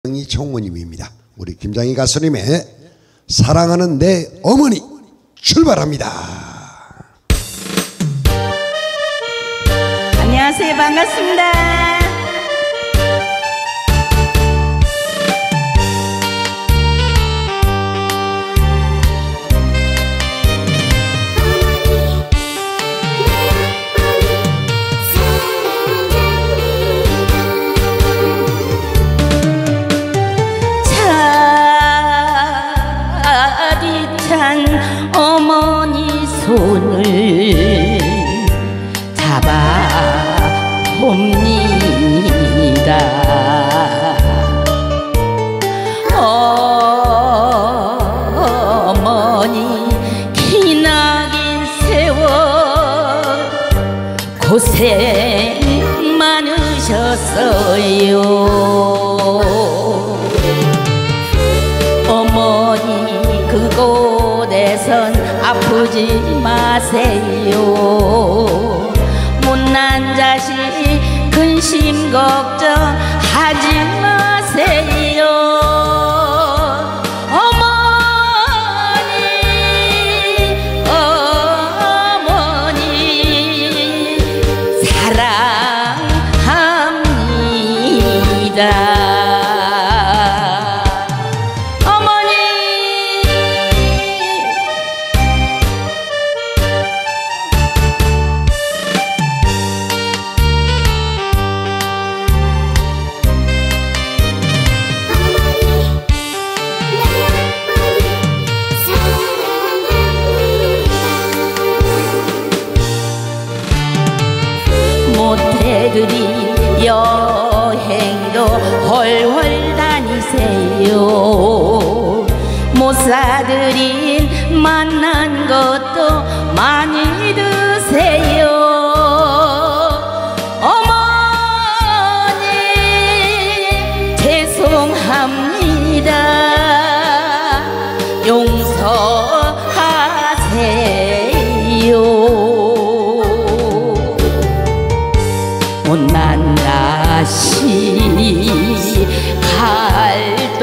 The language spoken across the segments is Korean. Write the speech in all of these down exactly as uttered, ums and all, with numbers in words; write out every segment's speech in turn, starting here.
김장희 총무님입니다. 우리 김장희 가수님의 사랑하는 내 어머니 출발합니다. 안녕하세요. 반갑습니다. 차디찬 어머니 손을 잡아봅니다. 어머니 기나긴 세월 고생 많으셨어요. 어머니 그곳에선 아프지 마세요. 못난 자식 근심 걱정하지 마세요. 어머니 어머니 사랑합니다. 못해드린 여행도 헐헐 다니세요. 못 사드린 만난 것도 많이 드세요. 어머니 죄송합니다. 용서하세요. 못난 자식 갈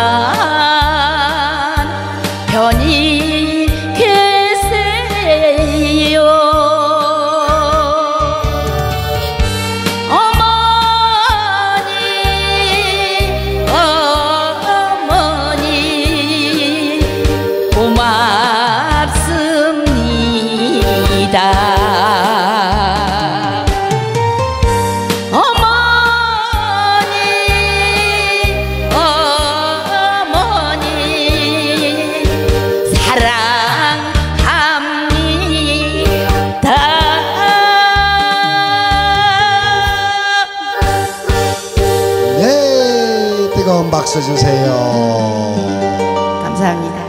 동안 편히 계세요. 어머니 어머니 고맙습니다. 뜨거운 박수 주세요. 감사합니다.